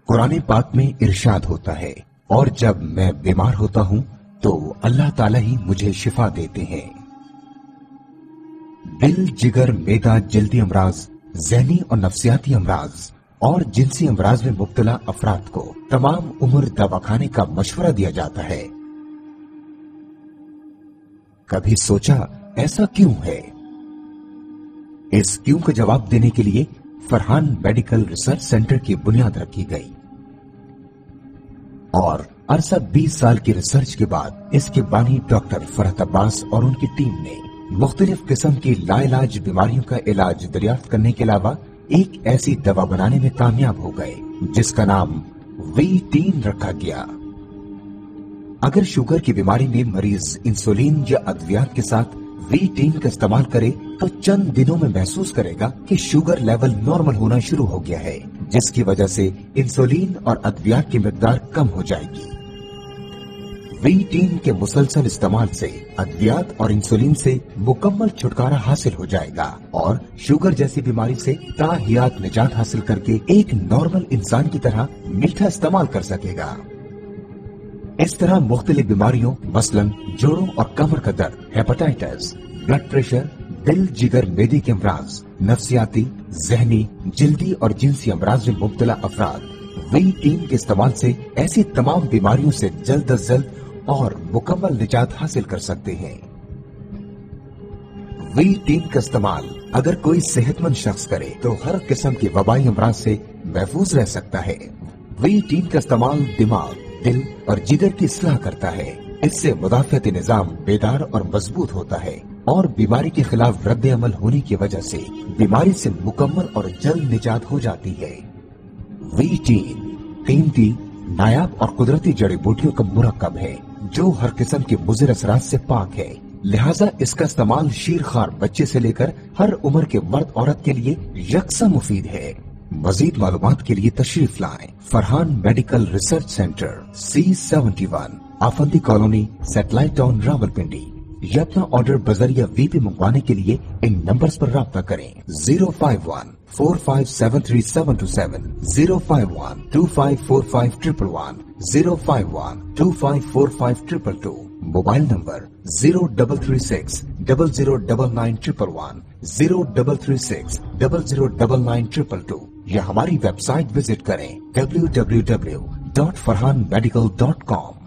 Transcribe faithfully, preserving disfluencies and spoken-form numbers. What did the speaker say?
قرآن پاک میں ارشاد ہوتا ہے، اور جب میں بیمار ہوتا ہوں تو اللہ تعالیٰ ہی مجھے شفا دیتے ہیں۔ دل، جگر، معدہ، جلدی امراض، ذہنی اور نفسیاتی امراض اور جنسی امراض میں مبتلا افراد کو تمام عمر دواخانے کا مشورہ دیا جاتا ہے۔ کبھی سوچا ایسا کیوں ہے؟ اس کیوں کا جواب دینے کے لیے فرحان میڈیکل ریسرچ سینٹر کی بنیاد رکھی گئی، اور عرصہ بیس سال کی ریسرچ کے بعد اس کے بانی ڈاکٹر فرحت عباس اور ان کی ٹیم نے مختلف قسم کی لا علاج بیماریوں کا علاج دریافت کرنے کے علاوہ ایک ایسی دوا بنانے میں کامیاب ہو گئے جس کا نام وی ٹین رکھا گیا۔ اگر شوگر کی بیماری میں مریض انسولین یا ادویات کے ساتھ وی ٹین کا استعمال کرے تو چند دنوں میں محسوس کرے گا کہ شوگر لیول نارمل ہونا شروع ہو گیا ہے، جس کی وجہ سے انسولین اور ادویات کی مقدار کم ہو جائے گی۔ وی ٹین کے مسلسل استعمال سے ادویات اور انسولین سے مکمل چھٹکارا حاصل ہو جائے گا اور شوگر جیسی بیماری سے تاحیات نجات حاصل کر کے ایک نارمل انسان کی طرح میٹھا استعمال کر سکے گا۔ اس طرح مختلف بیماریوں مثلاً جوڑوں اور کمر کا درد، ہیپاٹائٹس، بلڈ پریشر، دل، جگر، معدے کے امراض، نفسیاتی، ذہنی، جلدی اور جنسی امراض میں مبتلا افراد وی ٹین کے استعمال سے ایسی تمام بیماریوں سے جلد از جلد اور مکمل نجات حاصل کر سکتے ہیں۔ وی ٹین کا استعمال اگر کوئی صحت مند شخص کرے تو ہر قسم کے وبائی امراض سے محفوظ رہ سکتا ہے۔ وی ٹین کا استعمال دماغ، دل اور جگر کی اصلاح کرتا ہے۔ اس سے مدافعتی نظام بیدار اور مضبوط ہوتا ہے اور بیماری کے خلاف رد عمل ہونے کی وجہ سے بیماری سے مکمل اور جلد نجات ہو جاتی ہے۔ وی ٹین قیمتی، نایاب اور قدرتی جڑی بوٹیوں کا مرکب ہے جو ہر قسم کے مضر اثرات سے پاک ہے، لہذا اس کا استعمال شیرخوار بچے سے لے کر ہر عمر کے مرد عورت کے لیے یکساں مفید ہے۔ مزید معلومات کے لیے تشریف لائیں Farhan medical research centre, C seventy one, Afandi colony, satellite town, Rawalpindi, یا اپنا آرڈر بذریعہ وی پی منگوانے کے لیے ان نمبرز پر رابطہ کریں: zero five one four five seven three seven two seven, zero five one two five four five triple one, zero five one two five four five triple two, mobile number zero double three six double zero double nine triple one, zero double three six double zero double nine triple two, یا ہماری website visit کریں W W W dot Farhan medical dot کام۔